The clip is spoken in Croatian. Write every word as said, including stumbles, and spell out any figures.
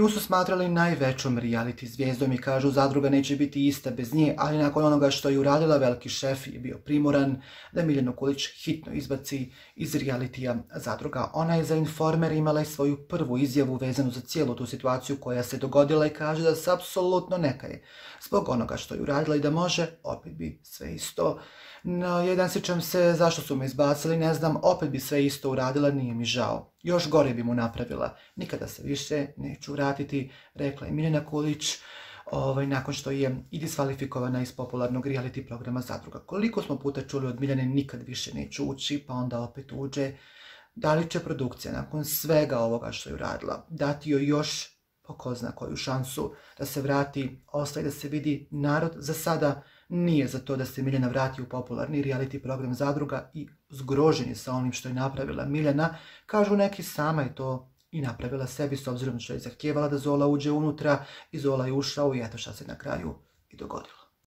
Nju su smatrali najvećom reality zvijezdom i kažu Zadruga neće biti ista bez nje, ali nakon onoga što je uradila veliki šef je bio primoran da Miljanu Kulić hitno izbaci iz realitija Zadruga. Ona je za Informer imala i svoju prvu izjavu vezanu za cijelu tu situaciju koja se dogodila i kaže da se apsolutno ne kaje zbog onoga što je uradila i da može, opet bi sve isto. No, jedan sjećam se zašto su me izbacili, ne znam, opet bi sve isto uradila, nije mi žao. Još gore bi mu napravila. Nikada se više neću vratiti, rekla je Miljana Kulić, ovaj, nakon što je i diskvalifikovana iz popularnog reality programa Zadruga. Koliko smo puta čuli od Miljane, nikad više neću ući, pa onda opet uđe. Da li će produkcija nakon svega ovoga što je uradila dati joj još, po ko zna koju šansu, da se vrati, ostaje da se vidi. Narod za sada nije za to da se Miljana vrati u popularni reality program Zadruga i zgrožen je sa onim što je napravila Miljana. Kažu neki, sama je to i napravila sebi s obzirom što je zahtijevala da Zola uđe unutra i Zola je ušao i eto šta se na kraju i dogodilo.